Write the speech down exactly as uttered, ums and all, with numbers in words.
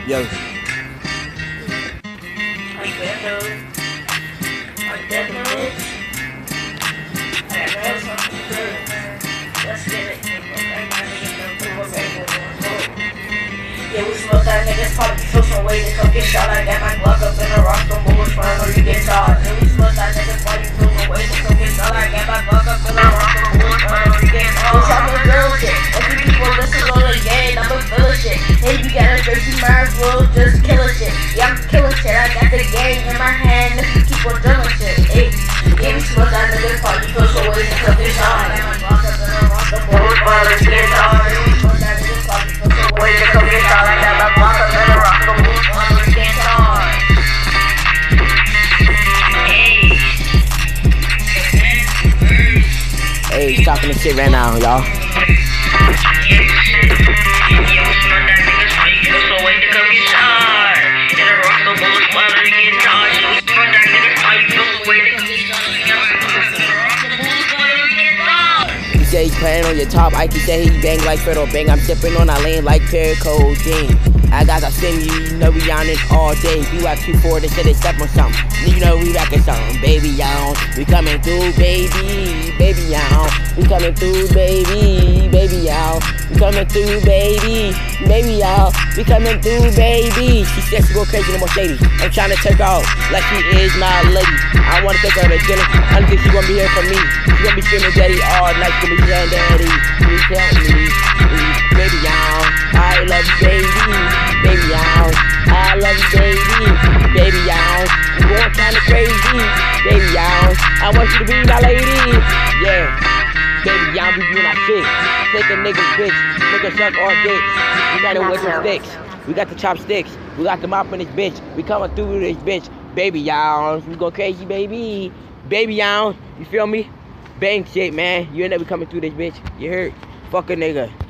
Yo. Like that though. Like that though, bitch. I got something good. Let's get it. Yeah, we smoke that niggas probably feel some way to come get shot. I got my Glock up in a rock, some bullets flying or you get shot. Yeah, we smoke that niggas probably feel some way to come get shot. I got my Glock up in a rock, some bullets flying or you get shot. Bitch, I'm a girl shit. If you people listen on the game, I'm a filler shit. Hey, you got a crazy mind, well, just killing shit. Yeah, I'm killing shit. I got the game in my hand if you keep on drilling shit. Hey, yeah, we smoke that niggas probably feel some way to come get shot. I got my Glock up in a rock, some bullets flying or you get shot. Yeah, we smoke that niggas probably feel some way to come get shot. I got my Glock up in a rock, some bullets flying or you get shot. Hey, he's talking this shit right now, y'all. You say he's playing on your top, Ike say he bang like Fredo Bang. I'm sipping on a lane like pure codeine. I got to send you, you know we on it all day. We watch two four, they said they step on something. You know we rockin' something, baby, y'all. We coming through, baby, baby, y'all. We coming through, baby, baby, y'all. We coming through, baby, baby, y'all. We coming through, baby. She said she go crazy no more shady. I'm trying to take off like she is my lady. I wanna take her to dinner. I don't think she gonna be here for me. She gonna be screaming daddy all night. She gonna be saying daddy. Please tell me, baby, y'all. I love you, baby. Baby, y'all, I love you, baby, baby, y'all. I'm going kinda crazy, baby, y'all. I want you to be my lady, yeah. Baby, y'all, we doing our shit. Take a nigga's bitch, nigga suck our dicks. We got it with the sticks, we got the chopsticks, we got the mop in this bitch. We coming through this bitch, baby, y'all. We go crazy, baby, baby, y'all. You feel me? Bang shit, man. You ain't never coming through this bitch. You heard? Fuck a nigga.